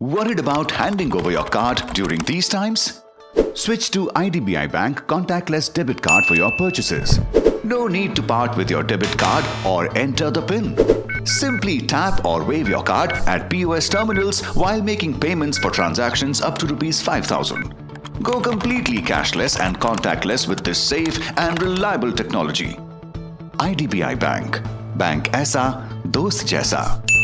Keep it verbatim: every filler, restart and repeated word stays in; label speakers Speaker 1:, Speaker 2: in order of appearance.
Speaker 1: Worried about handing over your card during these times? Switch to I D B I Bank contactless debit card for your purchases. No need to part with your debit card or enter the PIN. Simply tap or wave your card at P O S terminals while making payments for transactions up to rupees five thousand. Go completely cashless and contactless with this safe and reliable technology. I D B I Bank. Bank ऐसा, दोस्त जैसा.